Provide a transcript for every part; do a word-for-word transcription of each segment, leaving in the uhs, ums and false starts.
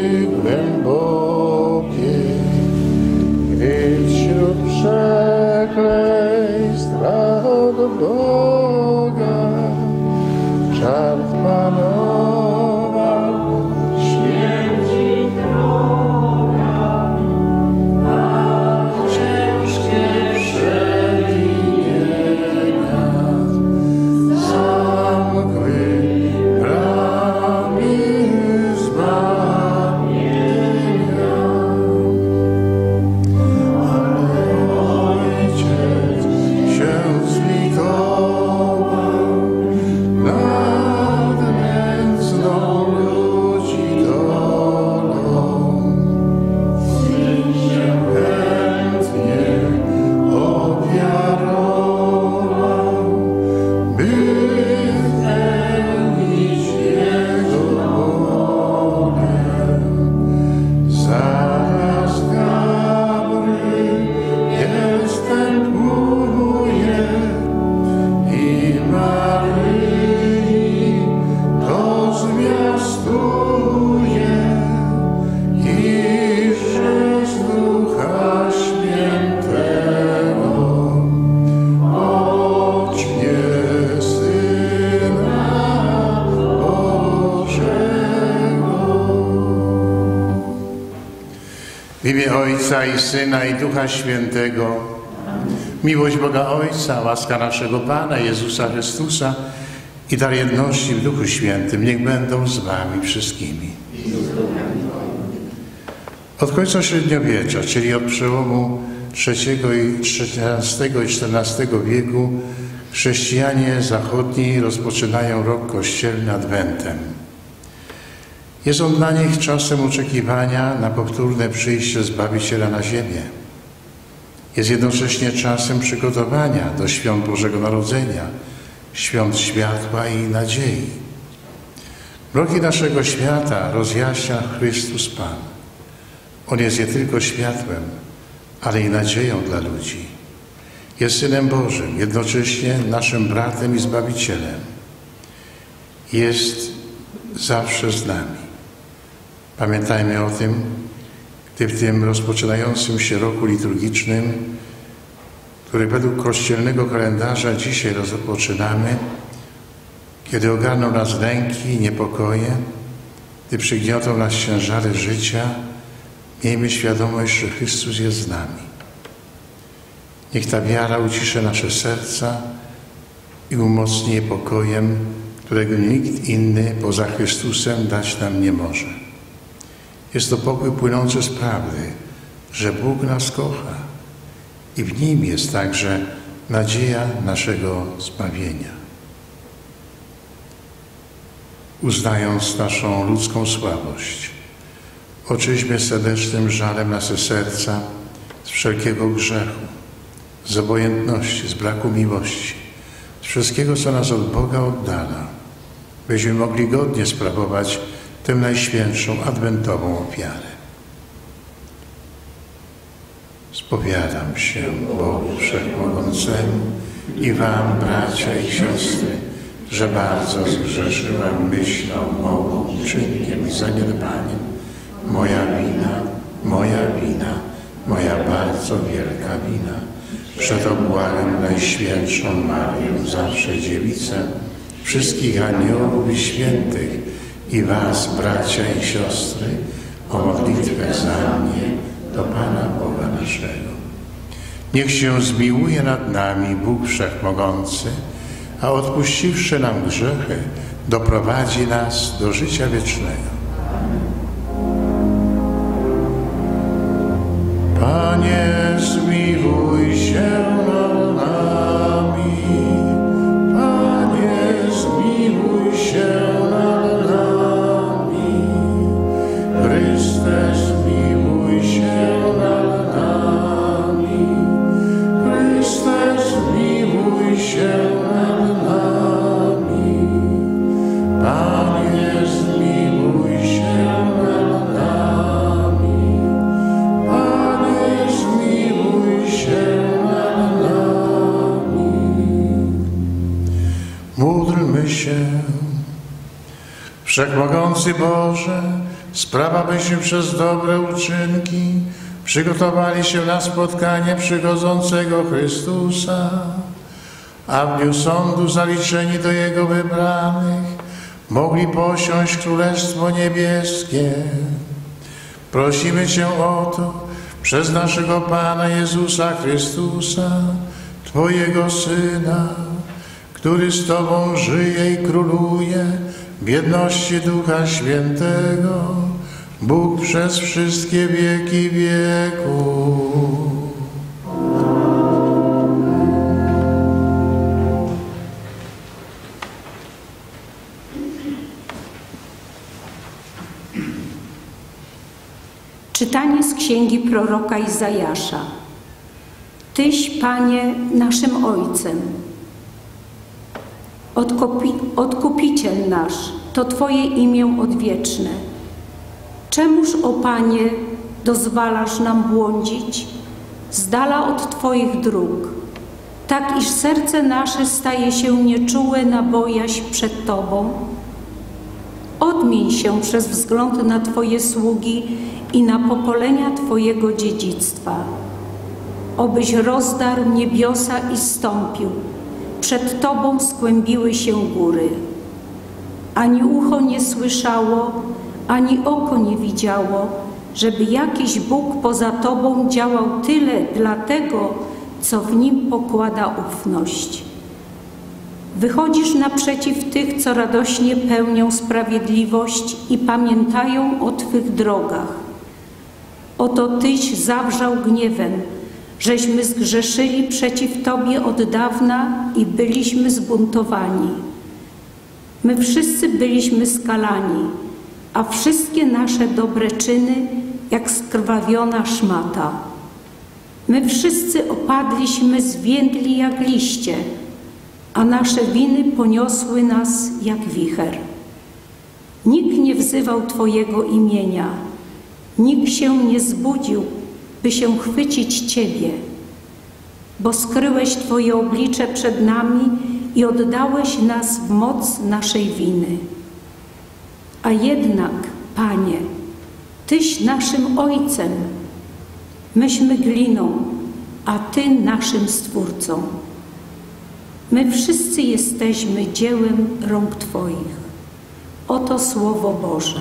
głębokie, gdy wśród przekleństw od Boga czart panował, śmierci droga, a ciężkie przewinienia zamkły bramy zbawienia. Ale Ojciec się zlitował nad nędzną ludzi dolą. Syn się chętnie ofiarował, by wypełnić Jego wolę. Zaraz Gabriel wstępuje i Maryi to zwiastuje, iż przez Ducha Świętego pocznie Syna Bożego. W imię Ojca i Syna i Ducha Świętego. Miłość Boga Ojca, łaska naszego Pana Jezusa Chrystusa i dar jedności w Duchu Świętym niech będą z wami wszystkimi. Od końca średniowiecza, czyli od przełomu trzeciego i trzynastego i czternastego wieku, chrześcijanie zachodni rozpoczynają rok kościelny Adwentem. Jest on dla nich czasem oczekiwania na powtórne przyjście Zbawiciela na ziemię. Jest jednocześnie czasem przygotowania do świąt Bożego Narodzenia, świąt światła i nadziei. Mroki naszego świata rozjaśnia Chrystus Pan. On jest nie tylko światłem, ale i nadzieją dla ludzi. Jest Synem Bożym, jednocześnie naszym bratem i Zbawicielem. Jest zawsze z nami. Pamiętajmy o tym, gdy w tym rozpoczynającym się roku liturgicznym, który według kościelnego kalendarza dzisiaj rozpoczynamy, kiedy ogarną nas lęki i niepokoje, gdy przygniotą nas ciężary życia, miejmy świadomość, że Chrystus jest z nami. Niech ta wiara uciszy nasze serca i umocni je pokojem, którego nikt inny poza Chrystusem dać nam nie może. Jest to pokój płynący z prawdy, że Bóg nas kocha i w Nim jest także nadzieja naszego zbawienia. Uznając naszą ludzką słabość, oczyśmy serdecznym żalem nasze serca z wszelkiego grzechu, z obojętności, z braku miłości, z wszystkiego, co nas od Boga oddala, byśmy mogli godnie sprawować tę najświętszą adwentową ofiarę. Spowiadam się Bogu Wszechmogącemu i wam, bracia i siostry, że bardzo zgrzeszyłem myślą, mową, uczynkiem i zaniedbaniem. Moja wina, moja wina, moja bardzo wielka wina. Przeto błagam Najświętszą Marię, zawsze Dziewicę, wszystkich aniołów i świętych i was, bracia i siostry, o modlitwę za mnie do Pana Boga naszego. Niech się zmiłuje nad nami Bóg Wszechmogący, a odpuściwszy nam grzechy, doprowadzi nas do życia wiecznego. Panie, zmiłuj się nad nami. Panie, zmiłuj się nad nami. Chryste, zmiłuj się nad nami. Chryste, zmiłuj się nad nami. Panie, zmiłuj się nad nami. Panie, zmiłuj się nad nami. Módlmy się. Wszechmogący Boże, sprawa, byśmy przez dobre uczynki przygotowali się na spotkanie przychodzącego Chrystusa, a w dniu sądu zaliczeni do Jego wybranych mogli posiąść Królestwo Niebieskie. Prosimy Cię o to przez naszego Pana Jezusa Chrystusa, Twojego Syna, który z Tobą żyje i króluje w jedności Ducha Świętego, Bóg przez wszystkie wieki wieków. Czytanie z księgi proroka Izajasza. Tyś, Panie, naszym Ojcem. Odkupi, odkupiciel nasz, to Twoje imię odwieczne. Czemuż, o Panie, dozwalasz nam błądzić z dala od Twoich dróg, tak iż serce nasze staje się nieczułe na bojaźń przed Tobą? Odmień się przez wzgląd na Twoje sługi i na pokolenia Twojego dziedzictwa. Obyś rozdarł niebiosa i zstąpił, przed Tobą skłębiły się góry. Ani ucho nie słyszało, ani oko nie widziało, żeby jakiś Bóg poza Tobą działał tyle dla tego, co w Nim pokłada ufność. Wychodzisz naprzeciw tych, co radośnie pełnią sprawiedliwość i pamiętają o Twych drogach. Oto Tyś zawrzał gniewem, żeśmy zgrzeszyli przeciw Tobie od dawna i byliśmy zbuntowani. My wszyscy byliśmy skalani, a wszystkie nasze dobre czyny jak skrwawiona szmata. My wszyscy opadliśmy, zwiędli jak liście, a nasze winy poniosły nas jak wicher. Nikt nie wzywał Twojego imienia, nikt się nie zbudził, by się chwycić Ciebie, bo skryłeś Twoje oblicze przed nami i oddałeś nas w moc naszej winy. A jednak, Panie, Tyś naszym Ojcem, myśmy gliną, a Ty naszym Stwórcą. My wszyscy jesteśmy dziełem rąk Twoich. Oto Słowo Boże.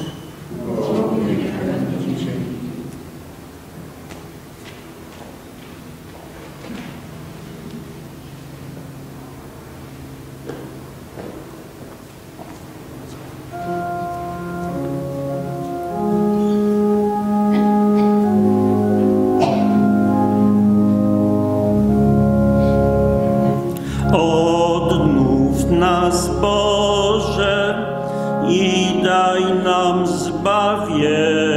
Odnów nas, Boże, i daj nam zbawienie.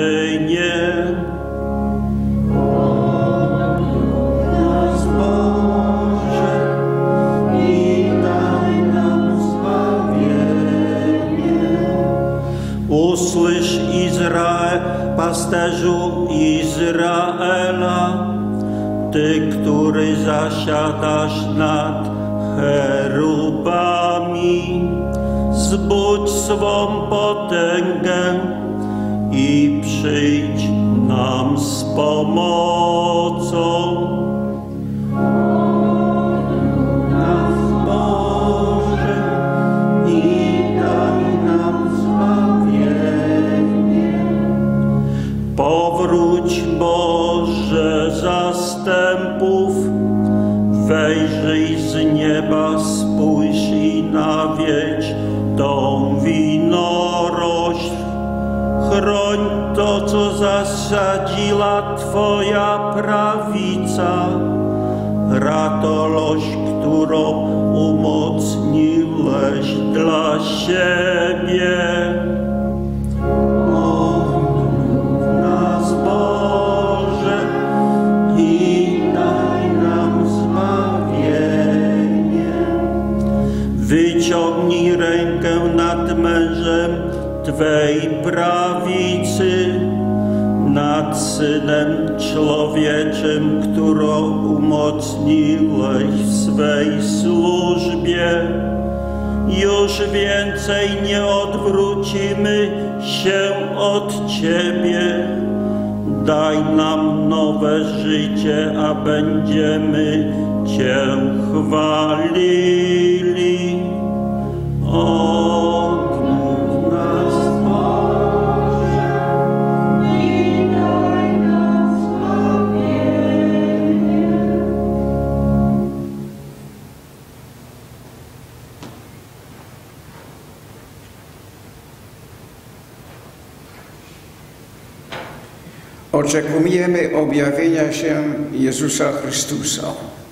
Odnów nas, Boże, i daj nam zbawienie. Usłysz, Izrael, pasterzu Izraela, Ty, który zasiadasz nad cherubami, zbudź swą potęgę i przyjdź nam z pomocą. Odnów nas, Boże, i daj nam zbawienie. Powróć, Boże, zastępów, wejrzyj z nieba, spójrz i nawiedź tą winorośl. Chroń to, co zasadziła Twoja prawica, ratolość, którą umocniłeś dla siebie. Odnów nas, Boże, i daj nam zbawienie. Wyciągnij rękę nad mężem Twej prawicy, nad Synem Człowieczym, którą umocniłeś w swej służbie. Już więcej nie odwrócimy się od Ciebie. Daj nam nowe życie, a będziemy Cię chwalili. Odmów nas, Boże, i daj nam zbawienie. Oczekujemy objawienia się Jezusa Chrystusa.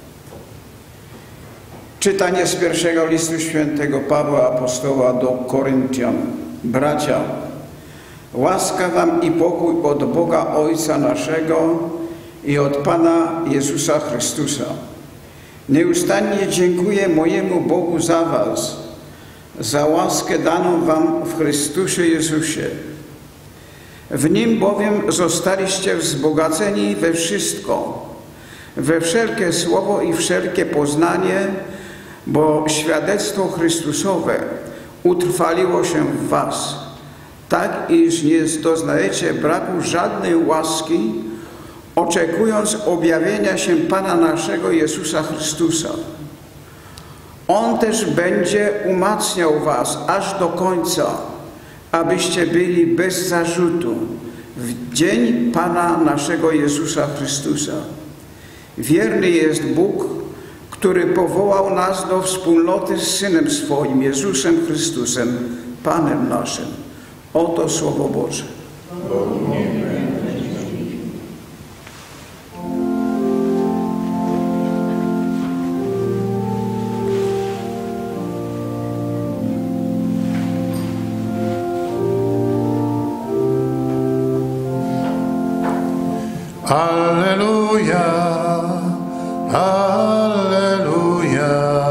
Czytanie z pierwszego listu świętego Pawła Apostoła do Koryntian. Bracia, łaska wam i pokój od Boga Ojca naszego i od Pana Jezusa Chrystusa. Nieustannie dziękuję mojemu Bogu za was, za łaskę daną wam w Chrystusie Jezusie. W Nim bowiem zostaliście wzbogaceni we wszystko, we wszelkie słowo i wszelkie poznanie, bo świadectwo Chrystusowe utrwaliło się w was, tak iż nie doznajecie braku żadnej łaski, oczekując objawienia się Pana naszego Jezusa Chrystusa. On też będzie umacniał was aż do końca, abyście byli bez zarzutu w dzień Pana naszego Jezusa Chrystusa. Wierny jest Bóg, który powołał nas do wspólnoty z Synem swoim, Jezusem Chrystusem, Panem naszym. Oto Słowo Boże. Alleluja, alleluja,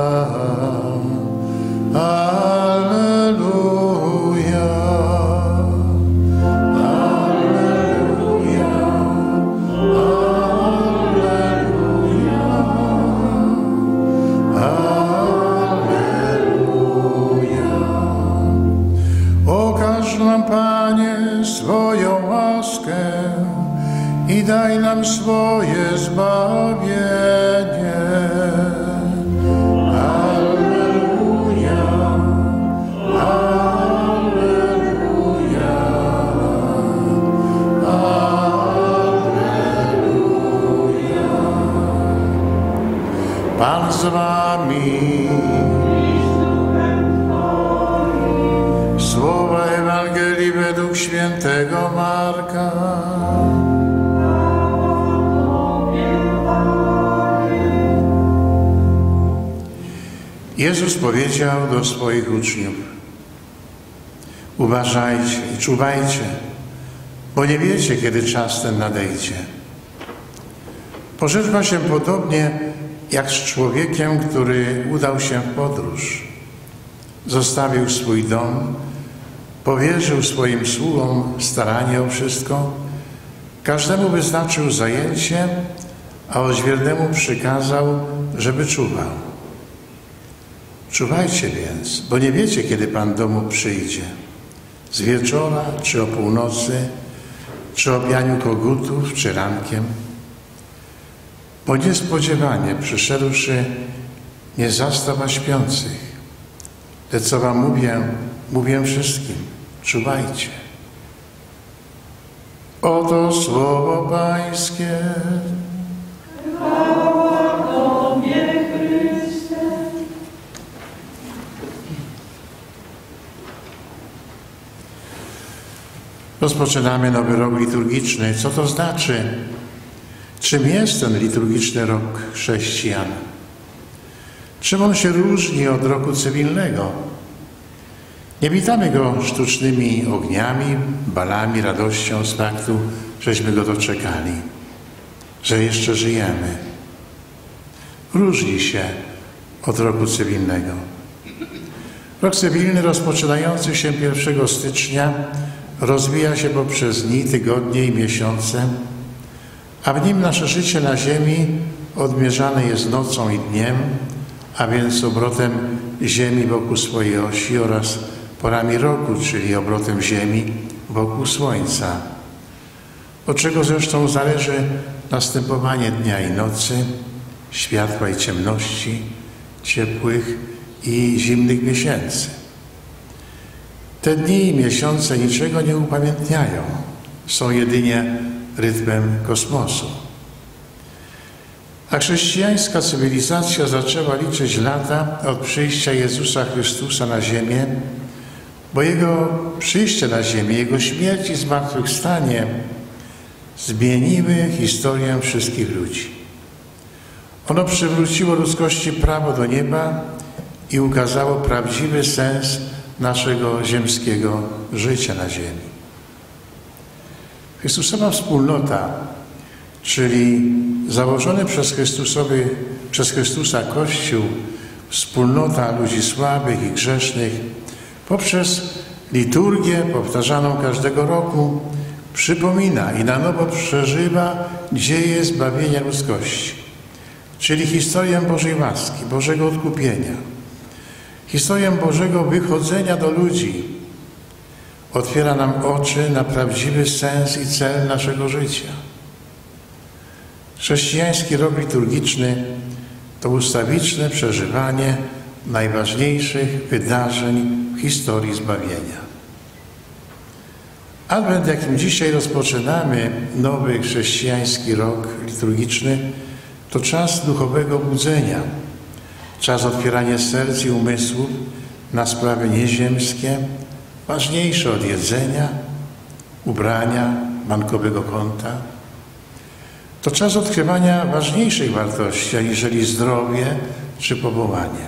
alleluja, alleluja, alleluja, alleluja. Okaż nam, Panie, swoją łaskę i daj nam swoje zbawienie. Alleluja, alleluja, alleluja. Pan z wami. Słowa Ewangelii według świętego Marka. Jezus powiedział do swoich uczniów: uważajcie i czuwajcie, bo nie wiecie, kiedy czas ten nadejdzie. Porzeczba się podobnie jak z człowiekiem, który udał się w podróż. Zostawił swój dom, powierzył swoim sługom staranie o wszystko, każdemu wyznaczył zajęcie, a odźwiernemu przykazał, żeby czuwał. Czuwajcie więc, bo nie wiecie, kiedy Pan domu przyjdzie. Z wieczora, czy o północy, czy o bianiu kogutów, czy rankiem. Bo niespodziewanie przyszedłszy, nie zastał was śpiących. Lecz co wam mówię, mówię wszystkim, czuwajcie. Oto słowo Pańskie. Rozpoczynamy nowy rok liturgiczny. Co to znaczy? Czym jest ten liturgiczny rok chrześcijan? Czym on się różni od roku cywilnego? Nie witamy go sztucznymi ogniami, balami, radością z faktu, żeśmy go doczekali, że jeszcze żyjemy. Różni się od roku cywilnego. Rok cywilny rozpoczynający się pierwszego stycznia rozwija się poprzez dni, tygodnie i miesiące, a w nim nasze życie na ziemi odmierzane jest nocą i dniem, a więc obrotem ziemi wokół swojej osi oraz porami roku, czyli obrotem Ziemi wokół Słońca, od czego zresztą zależy następowanie dnia i nocy, światła i ciemności, ciepłych i zimnych miesięcy. Te dni i miesiące niczego nie upamiętniają, są jedynie rytmem kosmosu. A chrześcijańska cywilizacja zaczęła liczyć lata od przyjścia Jezusa Chrystusa na ziemię, bo Jego przyjście na ziemię, Jego śmierć i zmartwychwstanie zmieniły historię wszystkich ludzi. Ono przywróciło ludzkości prawo do nieba i ukazało prawdziwy sens naszego ziemskiego życia na ziemi. Chrystusowa wspólnota, czyli założony przez, Chrystusowy, przez Chrystusa Kościół, wspólnota ludzi słabych i grzesznych, poprzez liturgię powtarzaną każdego roku przypomina i na nowo przeżywa dzieje zbawienia ludzkości, czyli historię Bożej łaski, Bożego odkupienia, historię Bożego wychodzenia do ludzi. Otwiera nam oczy na prawdziwy sens i cel naszego życia. Chrześcijański rok liturgiczny to ustawiczne przeżywanie najważniejszych wydarzeń w historii zbawienia. Adwent, jakim dzisiaj rozpoczynamy nowy chrześcijański rok liturgiczny, to czas duchowego budzenia, czas otwierania serc i umysłów na sprawy nieziemskie, ważniejsze od jedzenia, ubrania, bankowego konta. To czas odkrywania ważniejszych wartości, aniżeli zdrowie czy powołanie.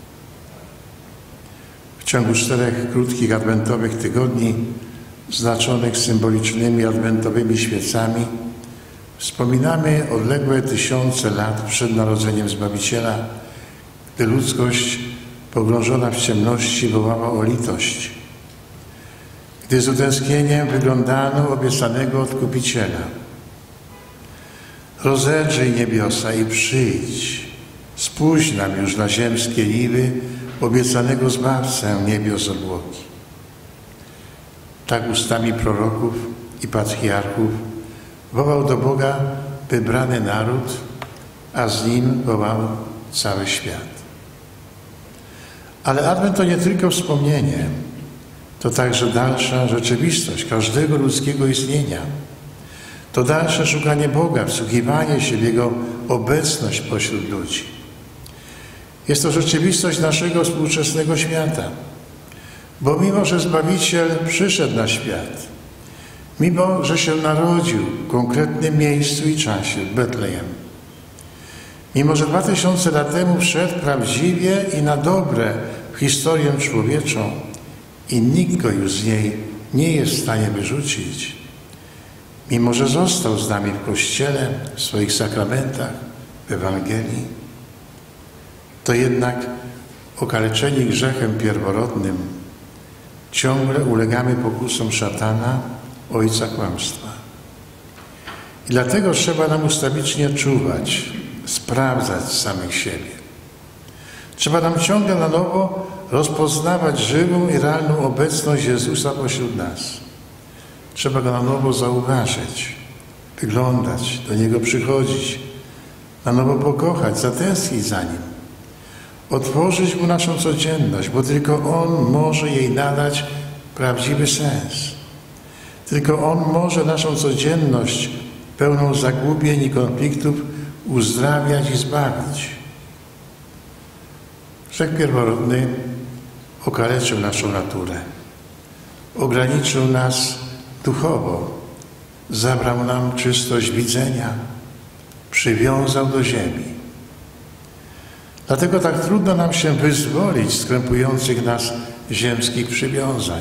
W ciągu czterech krótkich adwentowych tygodni, znaczonych symbolicznymi adwentowymi świecami, wspominamy odległe tysiące lat przed narodzeniem Zbawiciela, gdy ludzkość pogrążona w ciemności wołała o litość, gdy z utęsknieniem wyglądano obiecanego Odkupiciela. Rozedrzyj niebiosa i przyjdź, spójrz nam już na ziemskie niwy obiecanego Zbawcę niebios obłoki. Tak ustami proroków i patriarchów wołał do Boga wybrany naród, a z nim wołał cały świat. Ale Adwent to nie tylko wspomnienie, to także dalsza rzeczywistość każdego ludzkiego istnienia. To dalsze szukanie Boga, wsłuchiwanie się w Jego obecność pośród ludzi. Jest to rzeczywistość naszego współczesnego świata. Bo mimo, że Zbawiciel przyszedł na świat, mimo, że się narodził w konkretnym miejscu i czasie, w Betlejem, mimo, że dwa tysiące lat temu wszedł prawdziwie i na dobre w historię człowieczą i nikt go już z niej nie jest w stanie wyrzucić, mimo, że został z nami w Kościele, w swoich sakramentach, w Ewangelii, to jednak okaleczeni grzechem pierworodnym ciągle ulegamy pokusom szatana, ojca kłamstwa. I dlatego trzeba nam ustawicznie czuwać, sprawdzać samych siebie. Trzeba nam ciągle na nowo rozpoznawać żywą i realną obecność Jezusa pośród nas. Trzeba Go na nowo zauważyć, wyglądać, do Niego przychodzić, na nowo pokochać, zatęsknić za Nim, otworzyć Mu naszą codzienność, bo tylko On może jej nadać prawdziwy sens. Tylko On może naszą codzienność pełną zagubień i konfliktów uzdrawiać i zbawić. Grzech pierworodny okaleczył naszą naturę, ograniczył nas duchowo, zabrał nam czystość widzenia, przywiązał do ziemi. Dlatego tak trudno nam się wyzwolić z krępujących nas ziemskich przywiązań.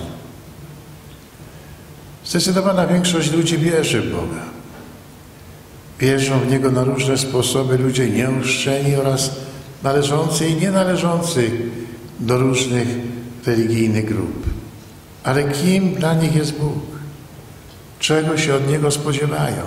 Zdecydowana większość ludzi wierzy w Boga. Wierzą w Niego na różne sposoby ludzie nieuczczeni oraz należący i nienależący do różnych religijnych grup. Ale kim dla nich jest Bóg? Czego się od Niego spodziewają?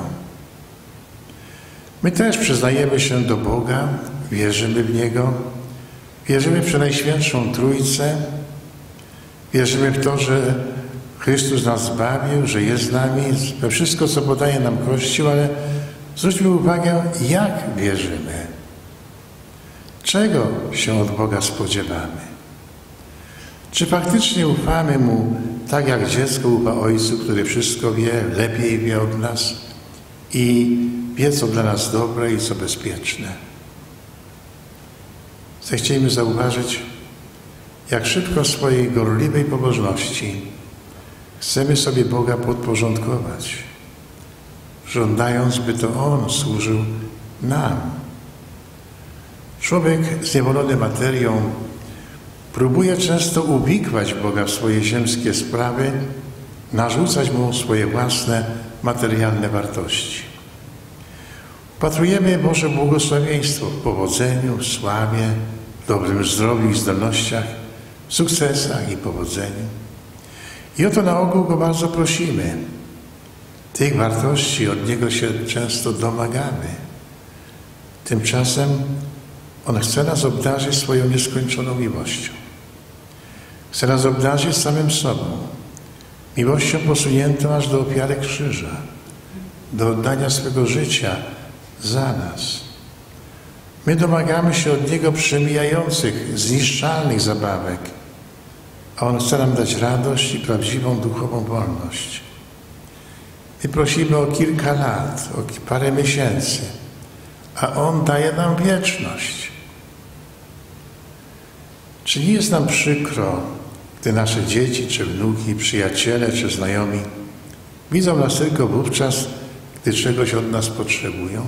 My też przyznajemy się do Boga, wierzymy w Niego, wierzymy w Przenajświętszą Trójcę, Wierzymy w to, że Chrystus nas zbawił, że jest z nami, we wszystko, co podaje nam Kościół, ale zwróćmy uwagę, jak wierzymy. Czego się od Boga spodziewamy? Czy faktycznie ufamy Mu tak, jak dziecko ufa Ojcu, który wszystko wie, lepiej wie od nas i wie, co dla nas dobre i co bezpieczne? Zechciejmy zauważyć, jak szybko w swojej gorliwej pobożności chcemy sobie Boga podporządkować, żądając, by to On służył nam. Człowiek zniewolony materią próbuje często uwikłać Boga w swoje ziemskie sprawy, narzucać Mu swoje własne materialne wartości. Patrujemy Boże błogosławieństwo w powodzeniu, w sławie, w dobrym zdrowiu i zdolnościach, w sukcesach i powodzeniu. I o to na ogół Go bardzo prosimy. Tych wartości od Niego się często domagamy. Tymczasem On chce nas obdarzyć swoją nieskończoną miłością. Chce nas obdarzyć samym sobą. Miłością posuniętą aż do ofiary krzyża, do oddania swego życia za nas. My domagamy się od Niego przemijających, zniszczalnych zabawek, a On chce nam dać radość i prawdziwą duchową wolność. My prosimy o kilka lat, o parę miesięcy, a On daje nam wieczność. Czy nie jest nam przykro, gdy nasze dzieci, czy wnuki, przyjaciele, czy znajomi widzą nas tylko wówczas, gdy czegoś od nas potrzebują?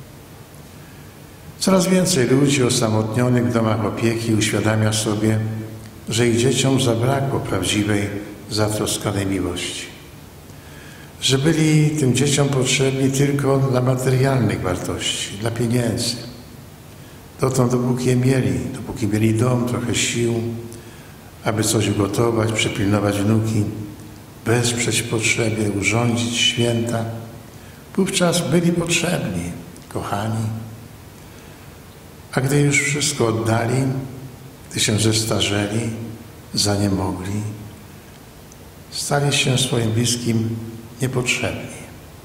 Coraz więcej ludzi osamotnionych w domach opieki uświadamia sobie, że ich dzieciom zabrakło prawdziwej, zatroskanej miłości. Że byli tym dzieciom potrzebni tylko dla materialnych wartości, dla pieniędzy. Dotąd, dopóki je mieli, dopóki mieli dom, trochę sił, aby coś ugotować, przypilnować wnuki, wesprzeć w potrzebie, urządzić święta, wówczas byli potrzebni, kochani. A gdy już wszystko oddali, gdy się zestarzeli, zaniemogli, stali się swoim bliskim niepotrzebni.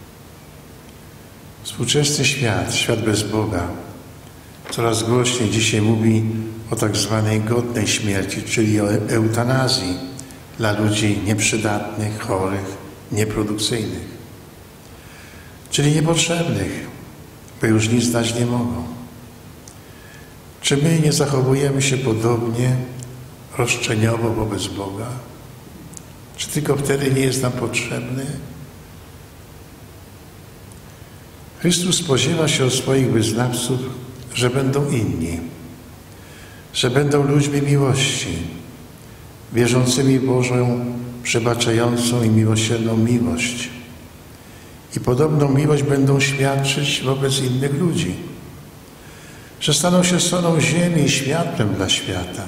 Współczesny świat, świat bez Boga, coraz głośniej dzisiaj mówi o tak zwanej godnej śmierci, czyli o eutanazji dla ludzi nieprzydatnych, chorych, nieprodukcyjnych, czyli niepotrzebnych, bo już nic dać nie mogą. Czy my nie zachowujemy się podobnie, roszczeniowo wobec Boga? Czy tylko wtedy nie jest nam potrzebny? Chrystus spodziewa się od swoich wyznawców, że będą inni, że będą ludźmi miłości, wierzącymi w Bożą, przebaczającą i miłosierną miłość. I podobną miłość będą świadczyć wobec innych ludzi, że staną się solą ziemi i światłem dla świata.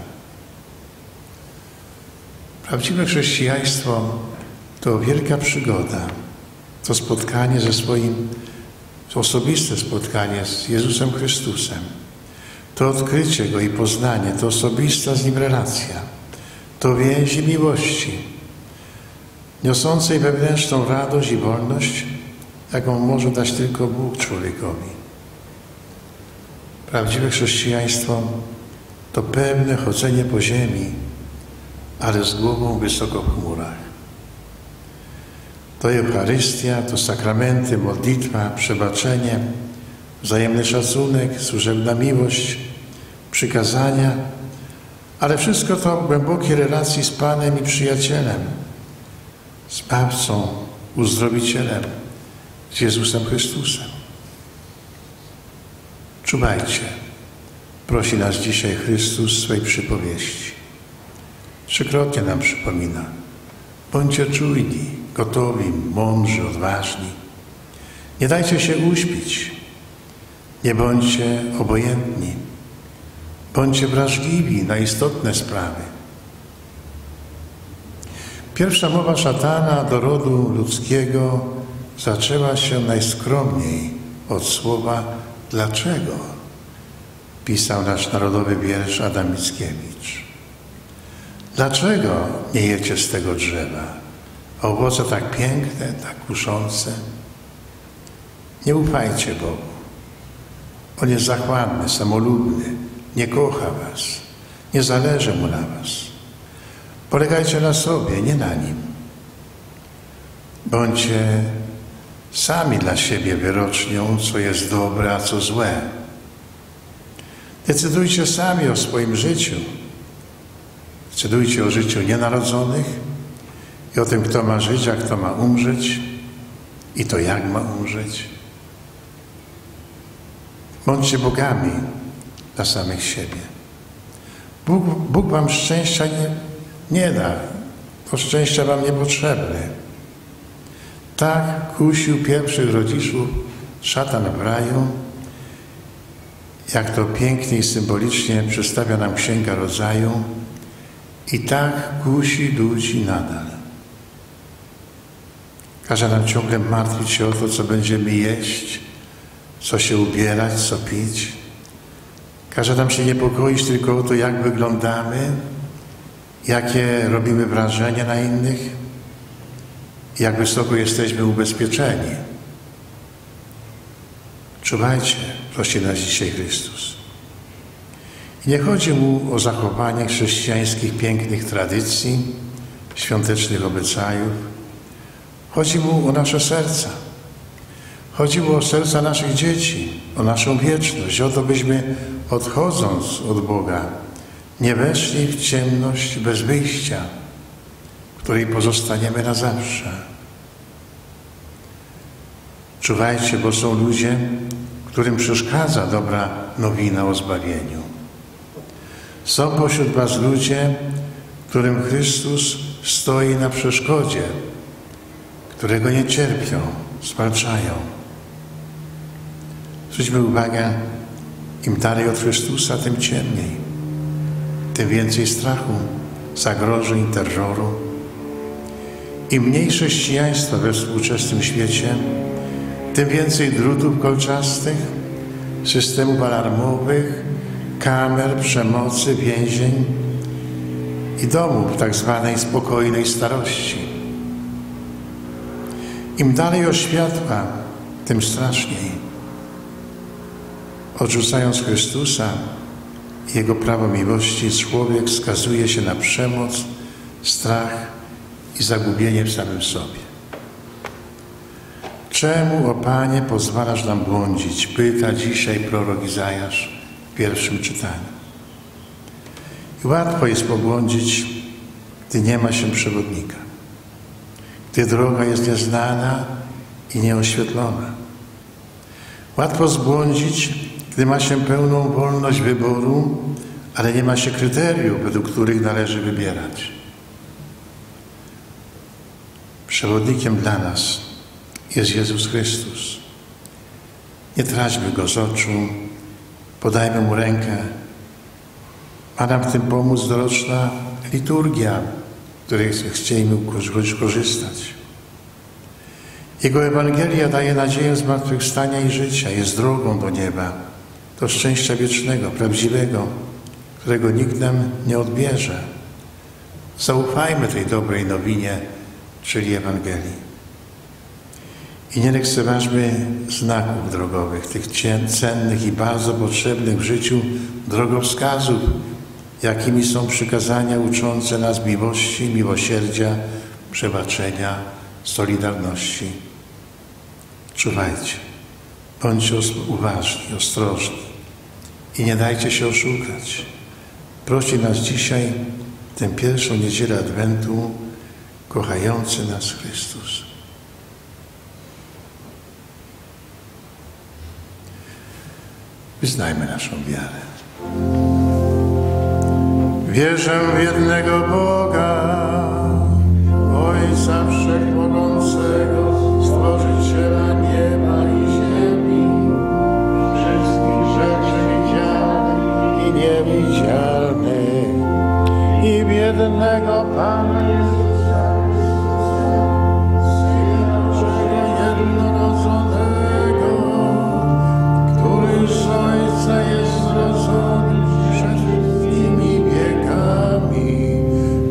Prawdziwe chrześcijaństwo to wielka przygoda, to spotkanie ze swoim, to osobiste spotkanie z Jezusem Chrystusem, to odkrycie Go i poznanie, to osobista z Nim relacja, to więzi miłości, niosącej wewnętrzną radość i wolność, jaką może dać tylko Bóg człowiekowi. Prawdziwe chrześcijaństwo to pewne chodzenie po ziemi, ale z głową wysoko w chmurach. To Eucharystia, to sakramenty, modlitwa, przebaczenie, wzajemny szacunek, służebna miłość, przykazania, ale wszystko to w głębokiej relacji z Panem i przyjacielem, Zbawcą, Uzdrowicielem, z Jezusem Chrystusem. Czuwajcie, prosi nas dzisiaj Chrystus w swej przypowieści. Trzykrotnie nam przypomina. Bądźcie czujni, gotowi, mądrzy, odważni. Nie dajcie się uśpić. Nie bądźcie obojętni. Bądźcie wrażliwi na istotne sprawy. Pierwsza mowa szatana do rodu ludzkiego zaczęła się najskromniej od słowa dlaczego, pisał nasz narodowy wiersz Adam Mickiewicz. Dlaczego nie jecie z tego drzewa? Owoce tak piękne, tak kuszące. Nie ufajcie Bogu. On jest zachłanny, samolubny, nie kocha was, nie zależy mu na was. Polegajcie na sobie, nie na nim. Bądźcie sami dla siebie wyrocznią, co jest dobre, a co złe. Decydujcie sami o swoim życiu. Decydujcie o życiu nienarodzonych i o tym, kto ma żyć, a kto ma umrzeć i to jak ma umrzeć. Bądźcie bogami dla samych siebie. Bóg, Bóg wam szczęścia nie, nie da. To szczęścia wam niepotrzebne. Tak kusił pierwszych rodziców szatan w raju, jak to pięknie i symbolicznie przedstawia nam Księga Rodzaju, i tak kusi ludzi nadal. Każe nam ciągle martwić się o to, co będziemy jeść, co się ubierać, co pić. Każe nam się niepokoić tylko o to, jak wyglądamy, jakie robimy wrażenie na innych, jak wysoko jesteśmy ubezpieczeni. Czuwajcie, prosi nas dzisiaj Chrystus. I nie chodzi mu o zachowanie chrześcijańskich pięknych tradycji, świątecznych obyczajów. Chodzi mu o nasze serca. Chodzi mu o serca naszych dzieci, o naszą wieczność, o to, byśmy odchodząc od Boga nie weszli w ciemność bez wyjścia, w której pozostaniemy na zawsze. Czuwajcie, bo są ludzie, którym przeszkadza dobra nowina o zbawieniu. Są pośród was ludzie, którym Chrystus stoi na przeszkodzie, którego nie cierpią, zwalczają. Zwróćmy uwagę, im dalej od Chrystusa, tym ciemniej, tym więcej strachu, zagrożeń, terroru. Im mniej chrześcijaństwa we współczesnym świecie, tym więcej drutów kolczastych, systemów alarmowych, kamer, przemocy, więzień i domów tak zwanej spokojnej starości. Im dalej od światła, tym straszniej. Odrzucając Chrystusa i Jego prawo miłości, człowiek skazuje się na przemoc, strach i zagubienie w samym sobie. Czemu, o Panie, pozwalasz nam błądzić? Pyta dzisiaj prorok Izajasz w pierwszym czytaniu. I łatwo jest pobłądzić, gdy nie ma się przewodnika, gdy droga jest nieznana i nieoświetlona. Łatwo zbłądzić, gdy ma się pełną wolność wyboru, ale nie ma się kryteriów, według których należy wybierać. Przewodnikiem dla nas jest Jezus Chrystus. Nie traćmy Go z oczu, podajmy Mu rękę. Ma nam w tym pomóc doroczna liturgia, której chcieliśmy korzystać. Jego Ewangelia daje nadzieję zmartwychwstania i życia, jest drogą do nieba, do szczęścia wiecznego, prawdziwego, którego nikt nam nie odbierze. Zaufajmy tej dobrej nowinie, czyli Ewangelii. I nie lekceważmy znaków drogowych, tych cennych i bardzo potrzebnych w życiu drogowskazów, jakimi są przykazania uczące nas miłości, miłosierdzia, przebaczenia, solidarności. Czuwajcie, bądźcie uważni, ostrożni i nie dajcie się oszukać. Prosi nas dzisiaj, tę pierwszą niedzielę Adwentu, kochający nas Chrystus. Wyznajmy naszą wiarę. Wierzę w jednego Boga, Ojca Wszechmogącego, Stworzyciela nieba i ziemi, wszystkich rzeczy widzialnych i niewidzialnych, i w jednego Pana Jezusa, Syna Bożego jednorodzonego, który z Ojca jest zrodzony przed wszystkimi wiekami,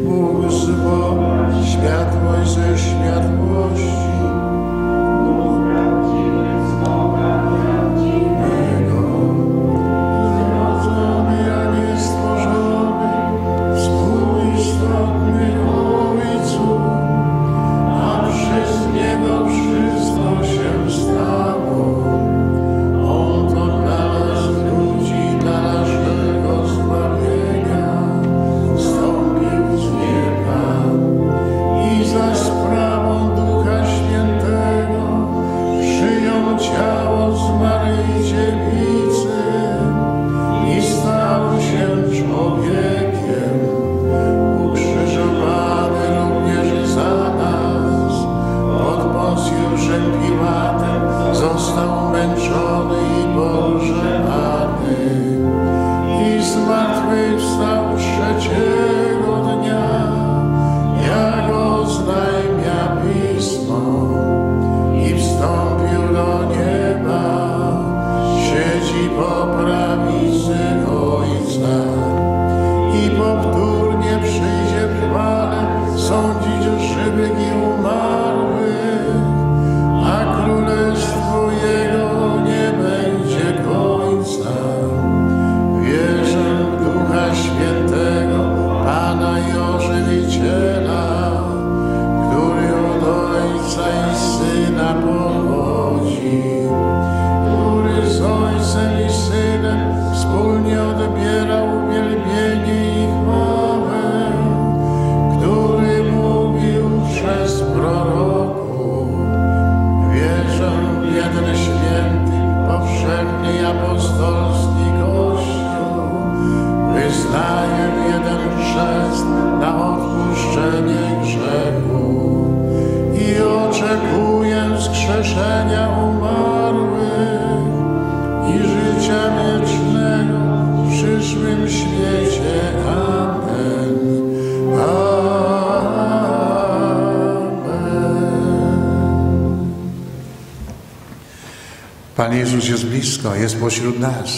Pan Jezus jest blisko, jest pośród nas.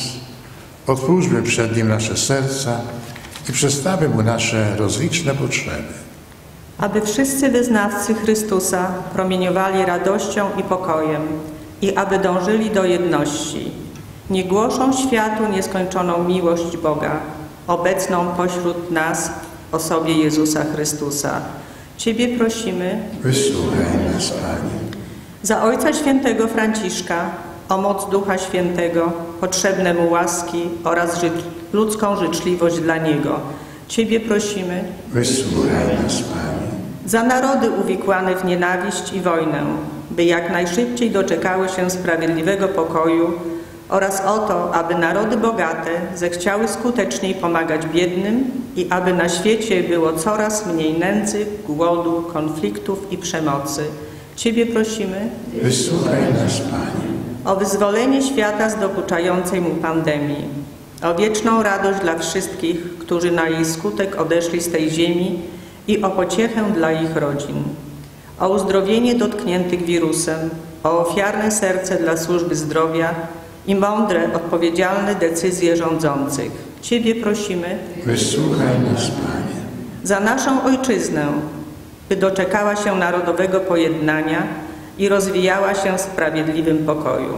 Otwórzmy przed Nim nasze serca i przedstawmy Mu nasze rozliczne potrzeby. Aby wszyscy wyznawcy Chrystusa promieniowali radością i pokojem i aby dążyli do jedności. Nie głoszą światu nieskończoną miłość Boga, obecną pośród nas w osobie Jezusa Chrystusa. Ciebie prosimy, Wysłuchaj nas, Panie. za Ojca Świętego Franciszka, o moc Ducha Świętego, potrzebne Mu łaski oraz ży ludzką życzliwość dla Niego. Ciebie prosimy, Wysłuchaj nas, Panie. za narody uwikłane w nienawiść i wojnę, by jak najszybciej doczekały się sprawiedliwego pokoju oraz o to, aby narody bogate zechciały skuteczniej pomagać biednym i aby na świecie było coraz mniej nędzy, głodu, konfliktów i przemocy. Ciebie prosimy, Wysłuchaj nas, Panie. o wyzwolenie świata z dokuczającej mu pandemii, o wieczną radość dla wszystkich, którzy na jej skutek odeszli z tej ziemi i o pociechę dla ich rodzin, o uzdrowienie dotkniętych wirusem, o ofiarne serce dla służby zdrowia i mądre, odpowiedzialne decyzje rządzących. Ciebie prosimy, Wysłuchaj nas, Panie. za naszą ojczyznę, by doczekała się narodowego pojednania i rozwijała się w sprawiedliwym pokoju.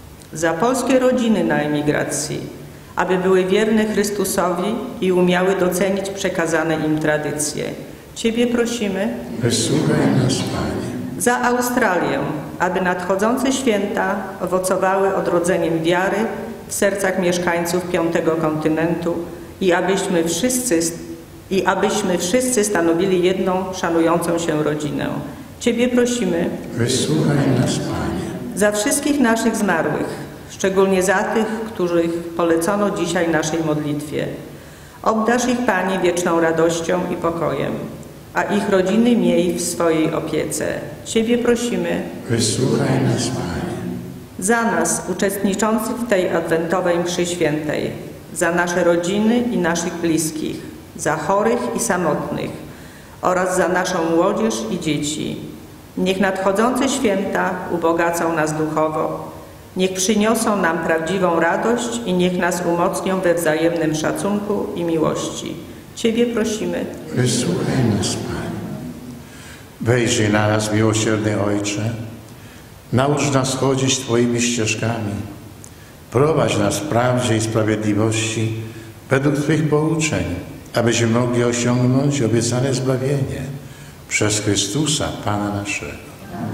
Za polskie rodziny na emigracji, aby były wierne Chrystusowi i umiały docenić przekazane im tradycje. Ciebie prosimy, Wysłuchaj nas, Panie. za Australię, aby nadchodzące święta owocowały odrodzeniem wiary w sercach mieszkańców piątego kontynentu i abyśmy wszyscy, i abyśmy wszyscy stanowili jedną, szanującą się rodzinę. Ciebie prosimy, Wysłuchaj nas, Panie. za wszystkich naszych zmarłych, szczególnie za tych, których polecono dzisiaj naszej modlitwie. Obdarz ich, Panie, wieczną radością i pokojem, a ich rodziny miej w swojej opiece. Ciebie prosimy, Wysłuchaj nas, Panie. za nas, uczestniczących w tej adwentowej mszy świętej, za nasze rodziny i naszych bliskich, za chorych i samotnych oraz za naszą młodzież i dzieci. Niech nadchodzące święta ubogacą nas duchowo, niech przyniosą nam prawdziwą radość i niech nas umocnią we wzajemnym szacunku i miłości. Ciebie prosimy, Wysłuchaj nas, Panie. Wejrzyj na nas, miłosierny Ojcze. Naucz nas chodzić Twoimi ścieżkami. Prowadź nas w prawdzie i sprawiedliwości według Twych pouczeń, abyśmy mogli osiągnąć obiecane zbawienie przez Chrystusa, Pana naszego.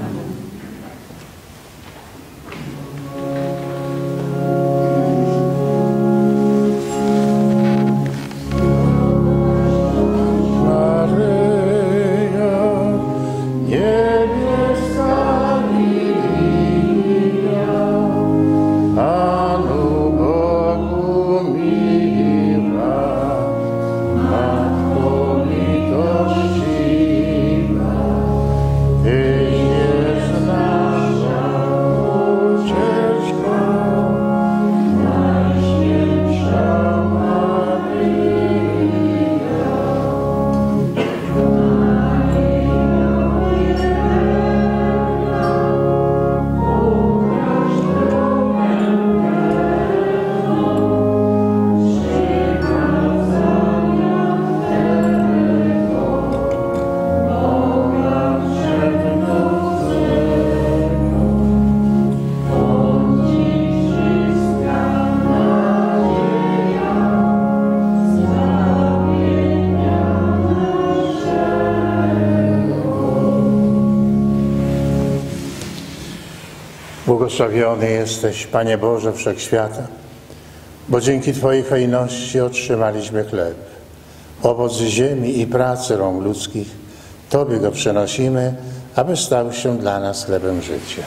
Błogosławiony jesteś, Panie Boże Wszechświata, bo dzięki Twojej hojności otrzymaliśmy chleb, owoc ziemi i pracy rąk ludzkich. Tobie go przenosimy, aby stał się dla nas chlebem życia.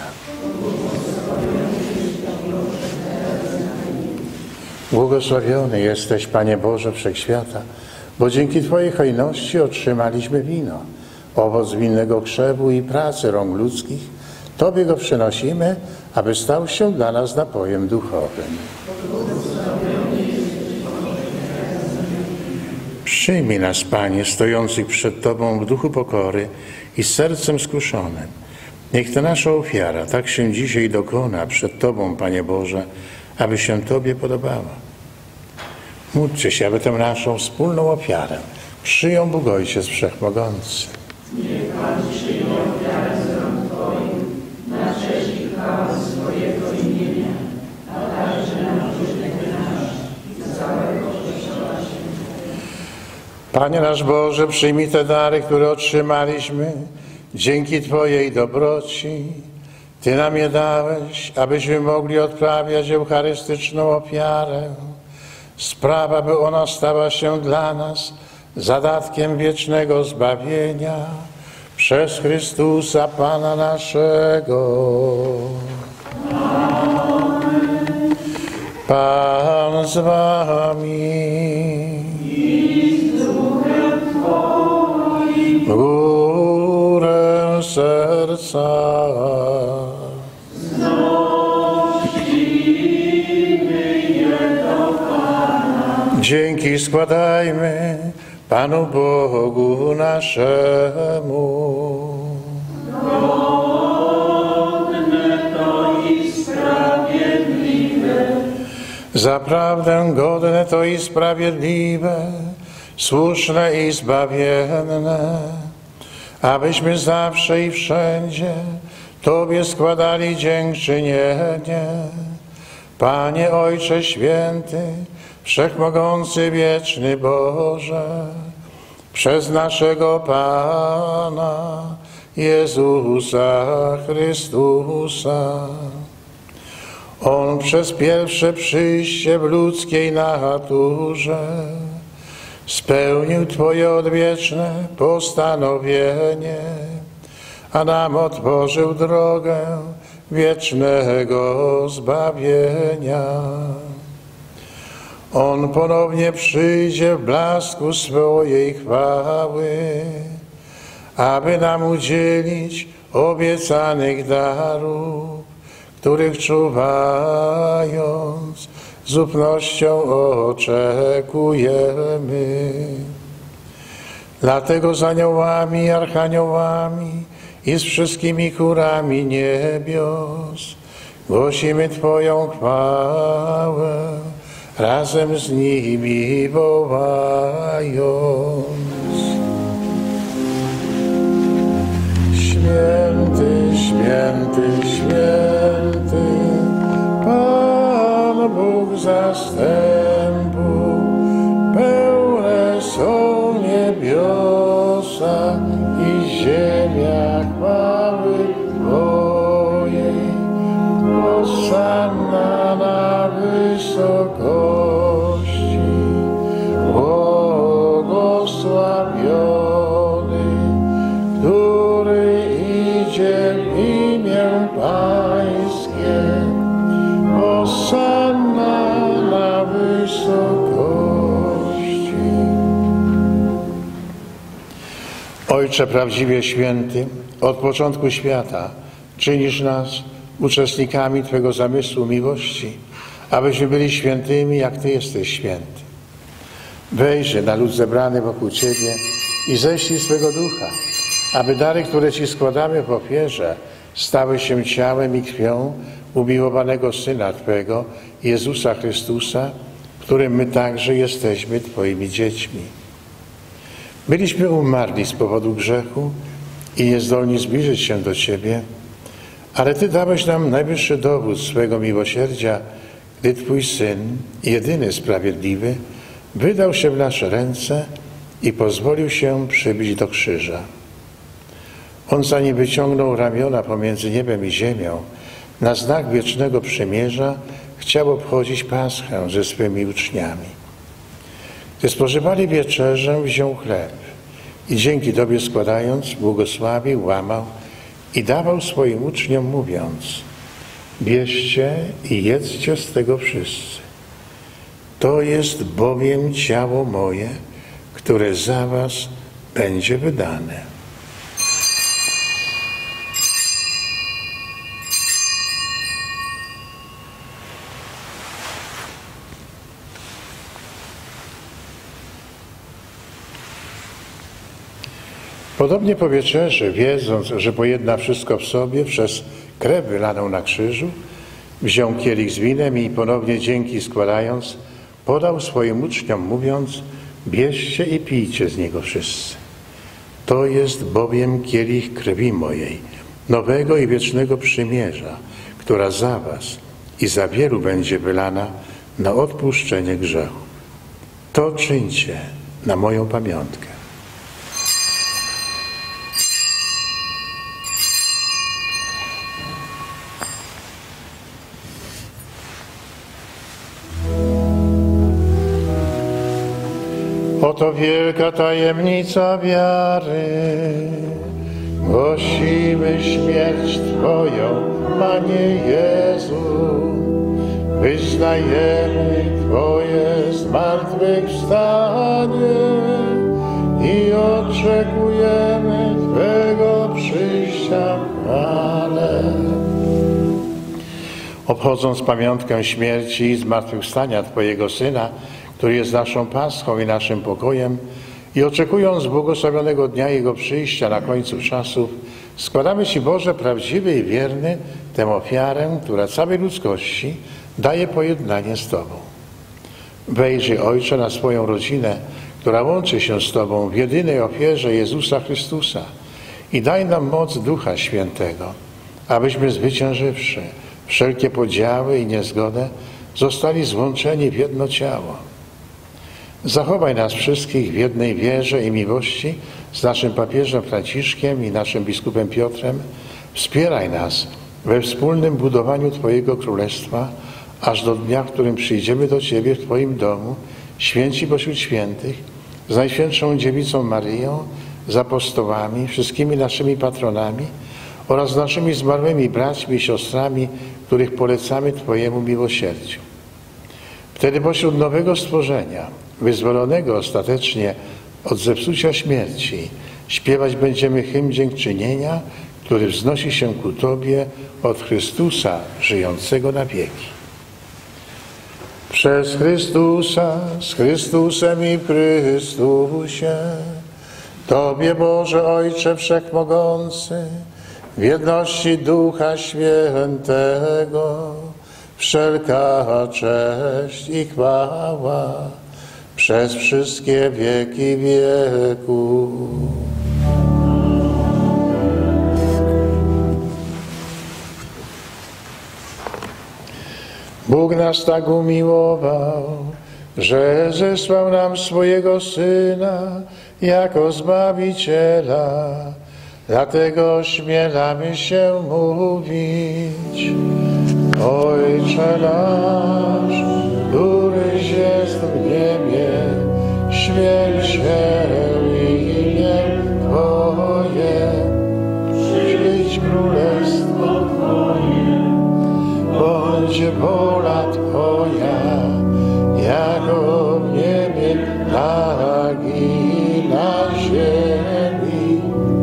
Błogosławiony jesteś, Panie Boże Wszechświata, bo dzięki Twojej hojności otrzymaliśmy wino, owoc winnego krzewu i pracy rąk ludzkich. Tobie go przynosimy, aby stał się dla nas napojem duchowym. Przyjmij nas, Panie, stojących przed Tobą w duchu pokory i z sercem skruszonym, Niech ta nasza ofiara tak się dzisiaj dokona przed Tobą, Panie Boże, aby się Tobie podobała. Módlcie się, aby tę naszą wspólną ofiarę przyjął Bóg Ojciec Wszechmogący. Niech Pan przyjmie ofiarę z rąk Twoich na cześć i chwałę swojego imienia, a także na użytek nasz i całego Kościoła Świętego. Panie nasz Boże, przyjmij te dary, które otrzymaliśmy dzięki Twojej dobroci. Ty nam je dałeś, abyśmy mogli odprawiać eucharystyczną ofiarę. Spraw, aby ona stała się dla nas zadatkiem wiecznego zbawienia przez Chrystusa Pana naszego. Amen. Pan z Wami. I z duchem Twoim. Górę serca. Dzięki składajmy Panu Bogu naszemu. Godne to i sprawiedliwe. Zaprawdę godne to i sprawiedliwe, słuszne i zbawienne, abyśmy zawsze i wszędzie Tobie składali dziękczynienie. Panie Ojcze Święty, Wszechmogący, wieczny Boże, przez naszego Pana Jezusa Chrystusa. On przez pierwsze przyjście w ludzkiej naturze spełnił Twoje odwieczne postanowienie, a nam otworzył drogę wiecznego zbawienia. On ponownie przyjdzie w blasku swojej chwały, aby nam udzielić obiecanych darów, których czuwając z ufnością oczekujemy. Dlatego z aniołami, archaniołami i z wszystkimi chórami niebios głosimy Twoją chwałę, razem z nimi wołając. Święty, święty, święty, Pan Bóg zastępu, pełne są niebiosa i ziemia chwały Twojej. Hosanna na wysokości, błogosławiony, który idzie w imię Pańskie. Hosanna na wysokości. Ojcze prawdziwie święty, od początku świata czynisz nas uczestnikami Twego zamysłu miłości, abyśmy byli świętymi, jak Ty jesteś święty. Wejrzyj na lud zebrany wokół Ciebie i ześlij swego Ducha, aby dary, które Ci składamy w ofierze, stały się ciałem i krwią umiłowanego Syna Twego, Jezusa Chrystusa, którym my także jesteśmy Twoimi dziećmi. Byliśmy umarli z powodu grzechu i niezdolni zbliżyć się do Ciebie, ale Ty dałeś nam najwyższy dowód swego miłosierdzia, gdy Twój Syn, jedyny sprawiedliwy, wydał się w nasze ręce i pozwolił się przybić do krzyża. On zanim wyciągnął ramiona pomiędzy niebem i ziemią, na znak wiecznego przymierza chciał obchodzić Paschę ze swymi uczniami. Gdy spożywali wieczerzę, wziął chleb i dzięki Tobie składając, błogosławił, łamał i dawał swoim uczniom, mówiąc: bierzcie i jedzcie z tego wszyscy. To jest bowiem ciało moje, które za was będzie wydane. Podobnie po wieczerzy, wiedząc, że pojedna wszystko w sobie przez krew wylaną na krzyżu, wziął kielich z winem i ponownie dzięki składając, podał swoim uczniom, mówiąc: bierzcie i pijcie z niego wszyscy. To jest bowiem kielich krwi mojej, nowego i wiecznego przymierza, która za was i za wielu będzie wylana na odpuszczenie grzechów. To czyńcie na moją pamiątkę. Oto wielka tajemnica wiary. Głosimy śmierć Twoją, Panie Jezu. Wyznajemy Twoje zmartwychwstanie i oczekujemy Twego przyjścia w chwale. Obchodząc pamiątkę śmierci i zmartwychwstania Twojego Syna, który jest naszą paschą i naszym pokojem, i oczekując błogosławionego dnia Jego przyjścia na końcu czasów, składamy Ci, Boże, prawdziwy i wierny tę ofiarę, która całej ludzkości daje pojednanie z Tobą. Wejrzyj, Ojcze, na swoją rodzinę, która łączy się z Tobą w jedynej ofierze Jezusa Chrystusa i daj nam moc Ducha Świętego, abyśmy zwyciężywszy wszelkie podziały i niezgodę, zostali złączeni w jedno ciało. Zachowaj nas wszystkich w jednej wierze i miłości z naszym papieżem Franciszkiem i naszym biskupem Piotrem. Wspieraj nas we wspólnym budowaniu Twojego Królestwa, aż do dnia, w którym przyjdziemy do Ciebie w Twoim domu, święci pośród świętych, z Najświętszą Dziewicą Maryją, z apostołami, wszystkimi naszymi patronami oraz naszymi zmarłymi braćmi i siostrami, których polecamy Twojemu miłosierdziu. Wtedy pośród nowego stworzenia, wyzwolonego ostatecznie od zepsucia śmierci, śpiewać będziemy hymn dziękczynienia, który wznosi się ku Tobie od Chrystusa żyjącego na wieki. Przez Chrystusa, z Chrystusem i w Chrystusie, Tobie, Boże Ojcze Wszechmogący, w jedności Ducha Świętego, wszelka cześć i chwała przez wszystkie wieki wieków. Bóg nas tak umiłował, że zesłał nam swojego Syna jako Zbawiciela. Dlatego ośmielamy się mówić: Ojcze nasz, któryś jest w niebie, święć się imię Twoje, przyjdź królestwo Twoje, bądź wola Twoja, jako w niebie, tak i na ziemi.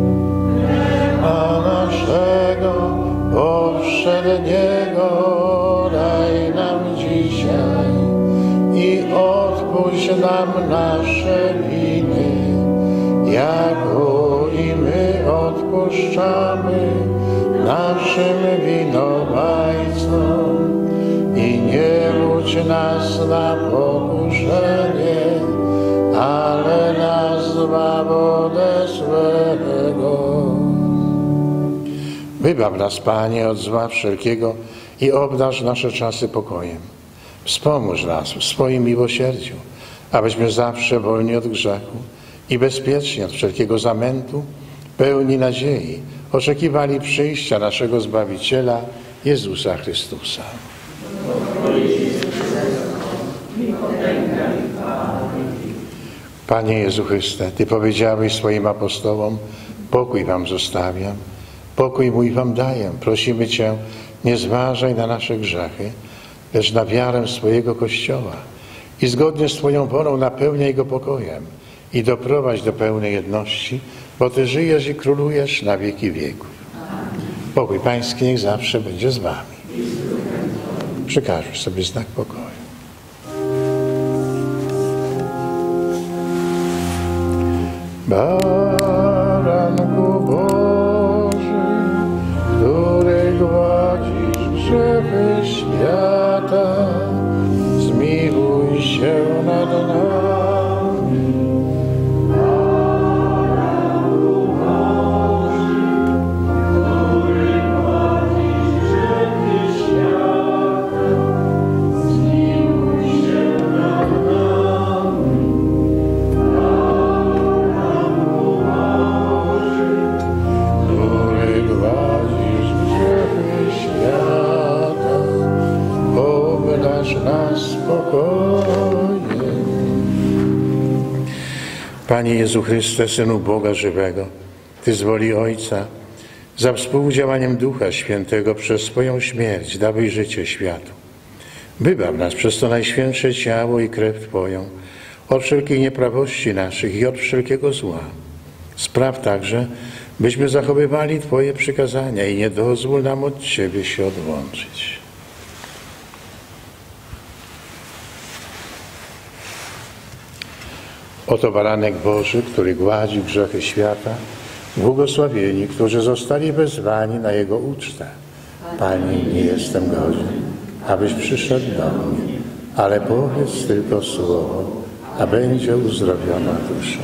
A naszego powszedniego daj nam dzisiaj i odpuść nam nasze winy, jako i my odpuszczamy naszym winowajcom. I nie wódź nas na pokuszenie, ale nas zbaw ode złego. Wybaw nas, Panie, od zła wszelkiego i obdarz nasze czasy pokojem. Wspomóż nas w swoim miłosierdziu, abyśmy zawsze wolni od grzechu i bezpieczni od wszelkiego zamętu, pełni nadziei, oczekiwali przyjścia naszego Zbawiciela, Jezusa Chrystusa. Panie Jezu Chryste, Ty powiedziałeś swoim apostołom: pokój wam zostawiam, pokój mój wam daję. Prosimy Cię, nie zważaj na nasze grzechy, lecz na wiarę swojego Kościoła i zgodnie z Twoją wolą napełniaj go pokojem i doprowadź do pełnej jedności, bo Ty żyjesz i królujesz na wieki wieków. Pokój Pański niech zawsze będzie z Wami. Przekażesz sobie znak pokoju. Baran świata, zmiłuj się nad nami. Na spokojnie. Panie Jezu Chryste, Synu Boga żywego, Ty z woli Ojca, za współdziałaniem Ducha Świętego przez swoją śmierć dawaj życie światu. Wybaw nas przez to najświętsze ciało i krew Twoją od wszelkiej nieprawości naszych i od wszelkiego zła. Spraw także, byśmy zachowywali Twoje przykazania i nie dozwól nam od Ciebie się odłączyć. Oto baranek Boży, który gładzi grzechy świata, błogosławieni, którzy zostali wezwani na Jego ucztę. Panie, nie jestem godzien, abyś przyszedł do mnie, ale powiedz tylko słowo, a będzie uzdrowiona dusza.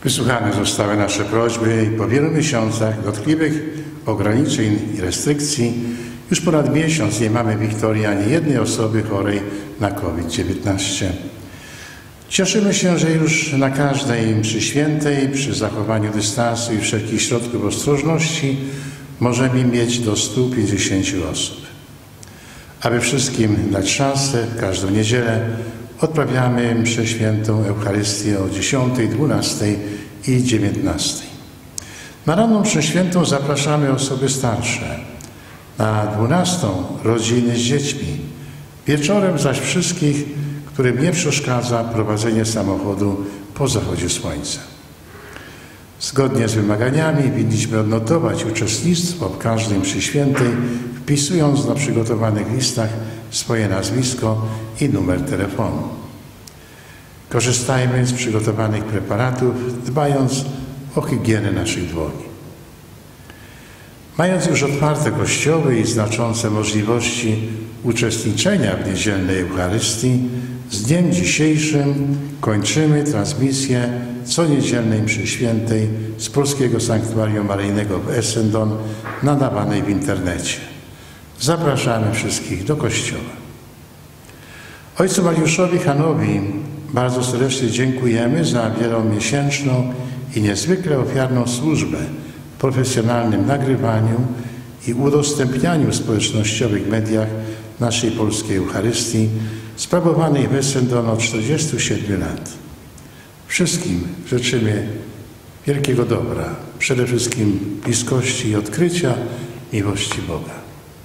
Wysłuchane zostały nasze prośby i po wielu miesiącach dotkliwych ograniczeń i restrykcji już ponad miesiąc nie mamy w Wiktorii ani jednej osoby chorej na COVID dziewiętnaście. Cieszymy się, że już na każdej mszy świętej, przy zachowaniu dystansu i wszelkich środków ostrożności możemy mieć do stu pięćdziesięciu osób. Aby wszystkim dać szansę, w każdą niedzielę odprawiamy mszę świętą Eucharystię o dziesiątej, dwunastej i dziewiętnastej. Na ranną mszę świętą zapraszamy osoby starsze, na dwunastą rodziny z dziećmi, wieczorem zaś wszystkich, którym nie przeszkadza prowadzenie samochodu po zachodzie słońca. Zgodnie z wymaganiami winniśmy odnotować uczestnictwo w każdej mszy świętej, wpisując na przygotowanych listach swoje nazwisko i numer telefonu. Korzystajmy z przygotowanych preparatów, dbając o higienę naszych dłoni. Mając już otwarte kościoły i znaczące możliwości uczestniczenia w niedzielnej Eucharystii, z dniem dzisiejszym kończymy transmisję coniedzielnej mszy świętej z Polskiego Sanktuarium Maryjnego w Essendon, nadawanej w internecie. Zapraszamy wszystkich do kościoła. Ojcu Mariuszowi Hanowi bardzo serdecznie dziękujemy za wielomiesięczną i niezwykle ofiarną służbę w profesjonalnym nagrywaniu i udostępnianiu w społecznościowych mediach naszej polskiej Eucharystii, sprawowanej w Essendon od czterdziestu siedmiu lat. Wszystkim życzymy wielkiego dobra, przede wszystkim bliskości i odkrycia miłości Boga.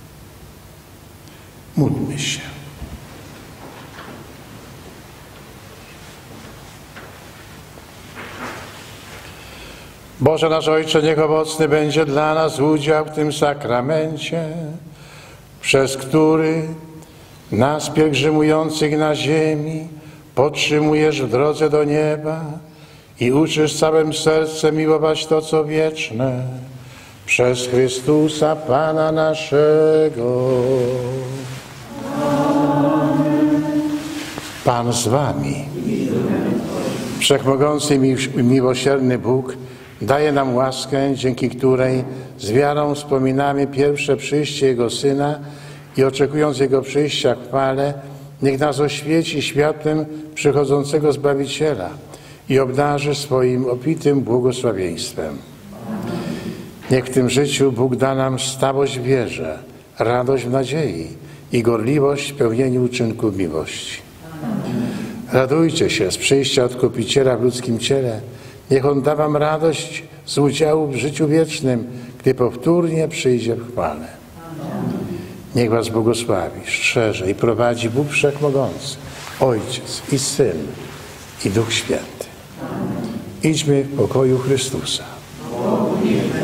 Módlmy się. Boże nasz Ojcze, niech owocny będzie dla nas udział w tym sakramencie, przez który nas pielgrzymujących na ziemi podtrzymujesz w drodze do nieba i uczysz całym sercem miłować to, co wieczne, przez Chrystusa Pana naszego. Pan z wami. Wszechmogący i miłosierny Bóg daje nam łaskę, dzięki której z wiarą wspominamy pierwsze przyjście Jego Syna i oczekując Jego przyjścia w chwale, niech nas oświeci światłem przychodzącego Zbawiciela i obdarzy swoim obfitym błogosławieństwem. Niech w tym życiu Bóg da nam stałość w wierze, radość w nadziei i gorliwość w pełnieniu uczynków miłości. Radujcie się z przyjścia Odkupiciela w ludzkim ciele. Niech On da wam radość z udziału w życiu wiecznym, gdy powtórnie przyjdzie w chwale. Niech was błogosławi, strzeże i prowadzi Bóg Wszechmogący, Ojciec i Syn i Duch Święty. Idźmy w pokoju Chrystusa.